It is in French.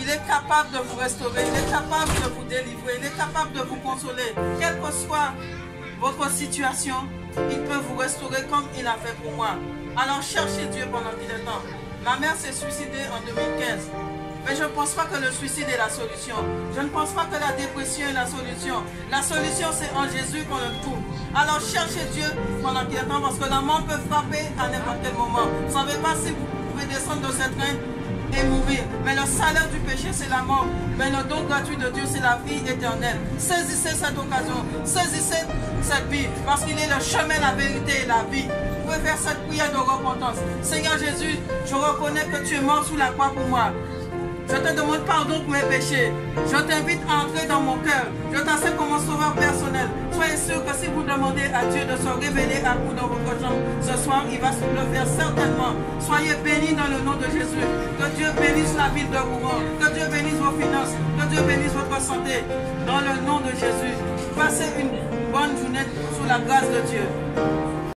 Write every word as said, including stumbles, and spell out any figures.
Il est capable de vous restaurer, il est capable de vous délivrer, il est capable de vous consoler. Quelle que soit votre situation, il peut vous restaurer comme il a fait pour moi. Alors cherchez Dieu pendant qu'il est temps. Ma mère s'est suicidée en deux mille quinze. Mais je ne pense pas que le suicide est la solution. Je ne pense pas que la dépression est la solution. La solution, c'est en Jésus qu'on le trouve. Alors cherchez Dieu pendant qu'il est temps, parce que la mort peut frapper à n'importe quel moment. Vous ne savez pas si vous pouvez descendre de cette train et mourir. Mais le salaire du péché, c'est la mort. Mais le don gratuit de Dieu, c'est la vie éternelle. Saisissez cette occasion. Saisissez cette vie. Parce qu'il est le chemin, la vérité et la vie. Vous pouvez faire cette prière de repentance. Seigneur Jésus, je reconnais que tu es mort sous la croix pour moi. Je te demande pardon pour mes péchés. Je t'invite à entrer dans mon cœur. Je t'accepte comme mon sauveur personnel. Soyez sûr que si vous demandez à Dieu de se révéler à vous dans votre chambre, ce soir, il va le faire certainement. Soyez bénis dans le nom de Jésus. Que Dieu bénisse la ville de Rouen. Que Dieu bénisse vos finances. Que Dieu bénisse votre santé. Dans le nom de Jésus. Passez une bonne journée sous la grâce de Dieu.